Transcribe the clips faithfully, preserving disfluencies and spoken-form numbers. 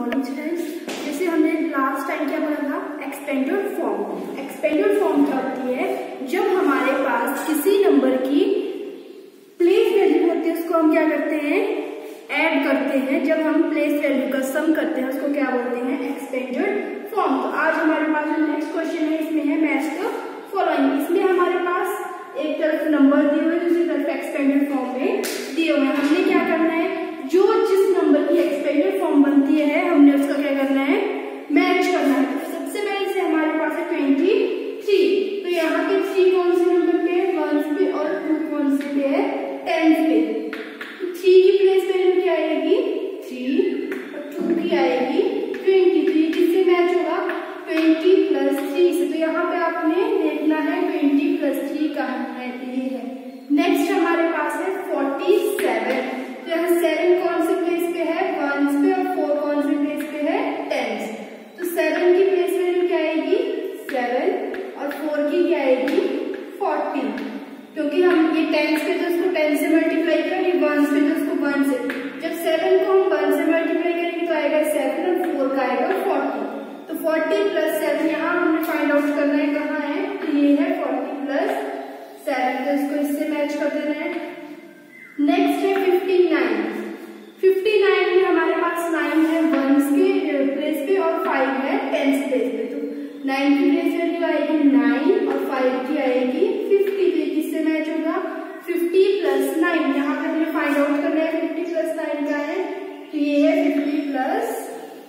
Morning students. जैसे हमने last time क्या बोला था, एक्सपेंडेड फॉर्म। एक्सपेंडेड फॉर्म क्या होती है, जब हमारे पास किसी नंबर की प्लेस वैल्यू होती है उसको हम क्या करते हैं, ऐड करते हैं। जब हम प्लेस वैल्यू का सम करते हैं उसको क्या बोलते हैं, एक्सपेंडेड फॉर्म। तो आज हमारे पास जो नेक्स्ट क्वेश्चन है इसमें है मैच द फॉलोइंग। इसमें हमारे पास एक तरफ नंबर दिए हुए, दूसरी तरफ एक्सपेंडेड फॉर्म में दिए हुए हैं। हमने क्या करना है, जो जिस नंबर की एक्सपेंडेड फॉर्म बनती है हमने उसका क्या करना है, मैच करना है। तो सबसे पहले से हमारे पास है ट्वेंटी थ्री। तो यहाँ पे थ्री कौन से नंबर पे है, वंस पे, और टू कौन से पे है, टेंस पे। तो थ्री की प्लेस वैल्यू क्या आएगी, थ्री, और टू की आएगी ट्वेंटी। थ्री किससे मैच होगा, ट्वेंटी प्लस थ्री से। तो यहाँ पे आपने देखना है ट्वेंटी प्लस थ्री कहाँ है, ये है। नेक्स्ट हमारे पास है फोर्टी सेवन। तो यहाँ सेवन कौन से प्लेस पे है, वंस पे, और फोर कौन से प्लेस पे है, टेंस। तो सेवन की प्लेस वैल्यू क्या आएगी, सेवन, और फोर की क्या आएगी, फोर्टी। क्योंकि हम ये टेंस पे तो इसको टेन से मल्टीप्लाई करेंगे, वंस पे तो इसको वन से। जब सेवन को हम वन से मल्टीप्लाई करेंगे तो आएगा सेवन, और फोर का आएगा फोर्टी। तो फोर्टी प्लस सेवन यहाँ हमने फाइंड आउट करना है, कहाँ है, तो ये है फोर्टी प्लस सेवन। तो इसको इससे मैच कर देना है। नेक्स्ट है फिफ्टी नाइन। फिफ्टी नाइन में हमारे पास नाइन है वंस के प्लेस पे और फाइव है टेंस प्लेस पे। तो नाइन की प्लेस वैल्यू आएगी नाइन, और फाइव की आएगी फिफ्टी। तो किससे मैच होगा, फिफ्टी प्लस नाइन। यहाँ पे हमें फाइंड आउट करना है फिफ्टी प्लस नाइन का है, तो ये है फिफ्टी प्लस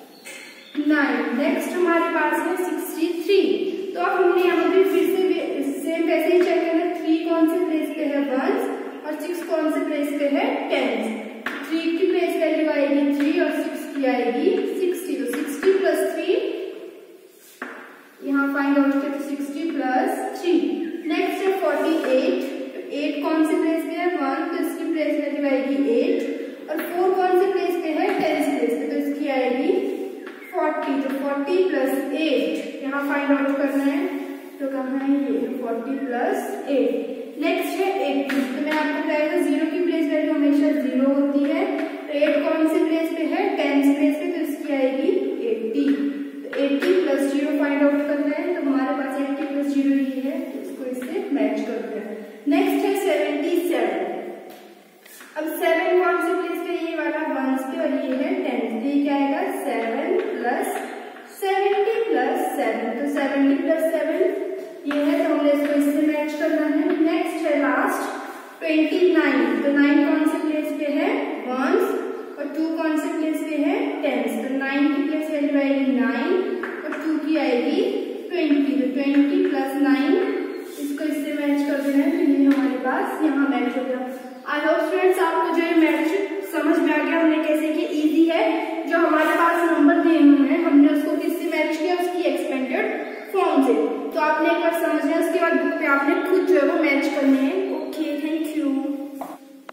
नाइन। नेक्स्ट हमारे पास है सिक्सटी थ्री। तो अब हमने यहाँ पे फिर से सेम वैसे ही चेक करना है, थ्री कौन से प्लेस पे है, वंस, और सिक्स कौन से प्लेस पे है, टेंस। थ्री की प्लेस वैल्यू आएगी थ्री, और सिक्स की आएगी सिक्सटी। तो सिक्सटी प्लस थ्री यहाँ फाइंड आउट करते, सिक्सटी प्लस थ्री। नेक्स्ट है फोर्टी एट। एट कौन से प्लेस पे है, वन, तो इसकी प्लेस वैल्यू आएगी एट, और फोर कौन से प्लेस पे है, टेंस प्लेस पे, तो इसकी आएगी फोर्टी। तो फोर्टी प्लस एट यहाँ फाइंड आउट करना है, तो कहाँ है, ये फोर्टी प्लस एट। नेक्स्ट है एट्टी। तो मैं आपको बताया जीरो की प्लेस वैल्यू हमेशा जीरो होती है। तो एट कौन से प्लेस पे है, टेंस प्लेस पे, तो इसकी आएगी एट्टी। तो eighty plus zero find out करना है। तो हमारे पास एट्टी प्लस जीरो ये है, तो इसको इससे मैच करते हैं। नेक्स्ट है सेवेंटी सेवन। अब सेवन कौन से प्लेस पे, ये वाला वंस पे, और ये है टेंस। ये क्या आएगा, seven plus seventy plus seven. तो सेवेंटी प्लस सेवन ये है, तो हमने इसको इससे मैच करना है। नेक्स्ट है लास्ट ट्वेंटी नाइन। तो नाइन कौन से प्लेस पे है, वंस, और टू कौन से प्लेस पे है, टेंस। तो नाइन की प्लेस वैल्यू आएगी नाइन, और टू की आएगी ट्वेंटी। तो ट्वेंटी प्लस नाइन, इसको इससे मैच कर देना है। तो ये हमारे पास यहाँ मैच हो गया। आई होप स्टूडेंट्स आपको जो ये मैच समझ में आ गया, हमने कैसे कि इजी है। जो हमारे पास नंबर दिए हुए हैं हमने उसको किससे मैच किया, उसकी एक्सपेंडेड फॉर्म से। तो आपने एक बार समझ लिया, उसके बाद बुक पे आपने खुद जो है वो मैच करने हैं।